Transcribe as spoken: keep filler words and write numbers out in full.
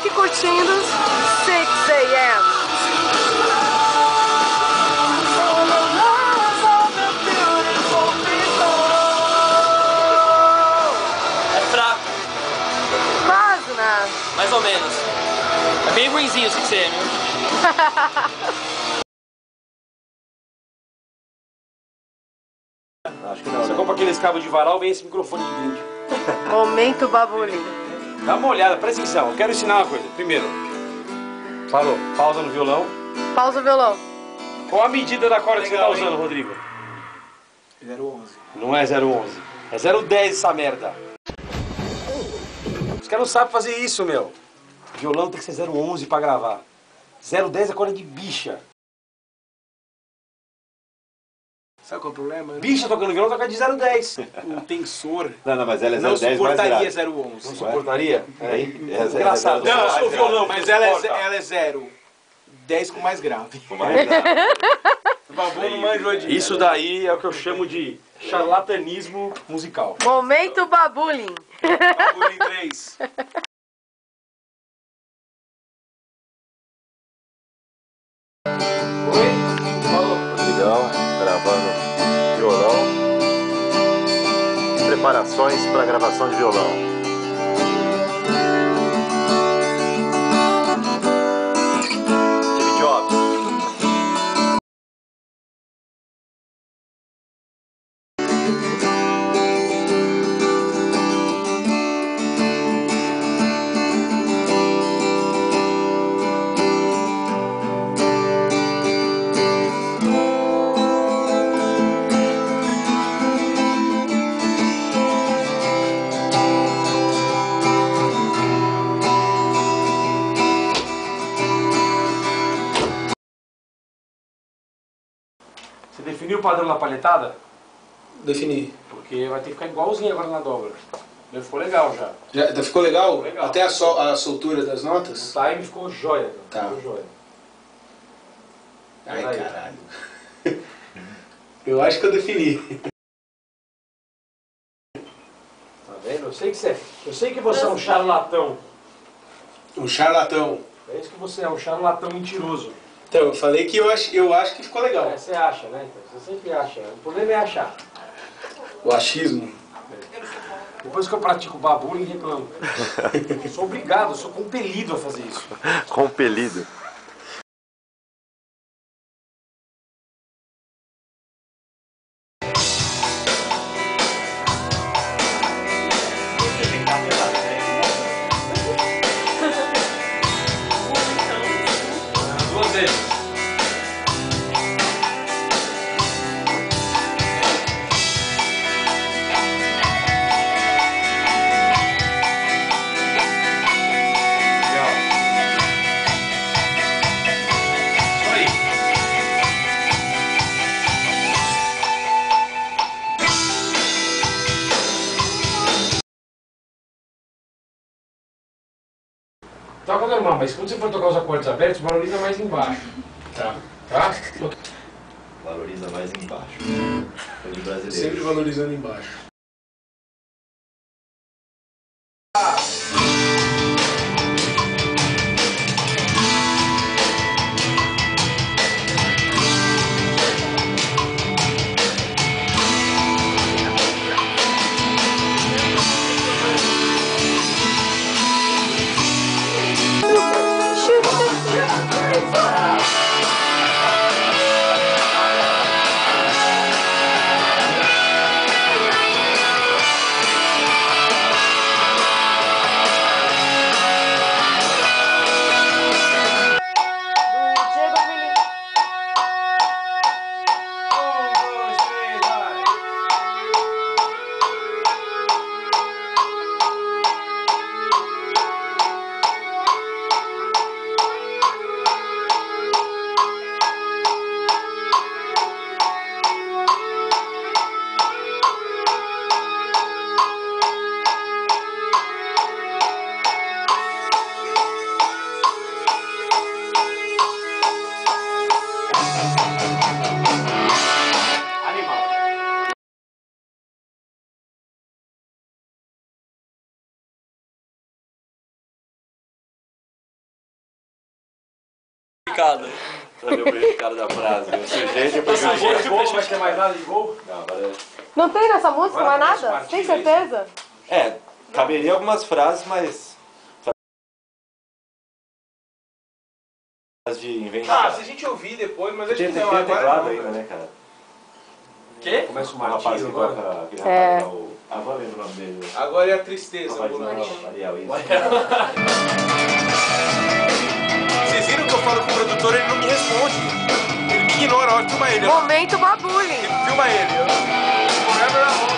aqui curtindo six A M É fraco. Quase nada. Mais ou menos. É bem ruimzinho o six A M, viu? Acho que não. Você Né? compra aqueles cabos de varal, vem esse microfone de brinde. Momento babulim. Dá uma olhada, presta atenção. Eu quero ensinar uma coisa. Primeiro, parou, pausa no violão. Pausa o violão. Qual a medida da corda que você tá Legal, usando, hein? Rodrigo? zero onze. Não é zero onze. É zero dez essa merda. Os caras não sabem fazer isso, meu. Violão tem que ser zero onze pra gravar. zero dez é corda de bicha. Sabe qual é o problema? Bicha tocando violão toca de zero dez. O tensor Não, não, mas ela é não zero dez mais suportaria grave. zero onze. Não suportaria? Aí, É engraçado. é Não, zero o violão, mais mas ela é, ze- suporta. ela é zero. dez com mais grave. mais grave. O Babu não manjou disso. Isso daí é o que eu chamo de charlatanismo musical. Momento babulim. Babu em três. Rodrigão, gravando violão. Preparações para gravação de violão. Steve Jobs. Você definiu o padrão da palhetada? Defini. Porque vai ter que ficar igualzinho agora na dobra. Já ficou legal já. Já, ficou legal? Ficou legal. Até a, sol, a soltura das O notas? time ficou jóia. Tá. Ficou jóia. Ai, Aí. caralho. Eu acho que eu defini. Tá vendo? Eu sei que você, eu sei que você é um charlatão. Um charlatão. É isso que você é, um charlatão mentiroso. Então, eu falei que eu acho, eu acho que ficou legal. É, você acha, né? Então, você sempre acha. O problema é achar. O achismo. Depois que eu pratico babulim, reclamo. Eu sou obrigado, eu sou compelido a fazer isso. Compelido. Duas vezes. Legal. Isso aí. Toca normal, mas quando você for tocar os acordes abertos, valoriza mais embaixo. Tá. Tá? Valoriza mais embaixo. Coisa de brasileiro. Sempre valorizando embaixo. Prejudicado. Olha o prejudicado da frase. O sujeito é Gol prejudicado. de gol, não vai ter mais nada de gol? Não, agora... Não tem nessa música Agora mais tem nada? esse Tem partido, certeza? É, caberia algumas frases, mas... de inventar. Ah, se a gente ouvir depois, mas acho Tem, que tem, não, tem agora teclado não, ainda, velho. né, cara? Quê? Começa o O rapaz martiro que agora. toca... Aquele É. rapaz lá, o... Ah, vou lembrar o nome dele. Agora é a tristeza, Rapaz, Bruno. não, Ariel, isso. Vocês viram que eu falo com o produtor, ele não me responde. Ele me ignora, ó, filma ele, ó. Momento babullying. Filma ele, ó. Forever Alone.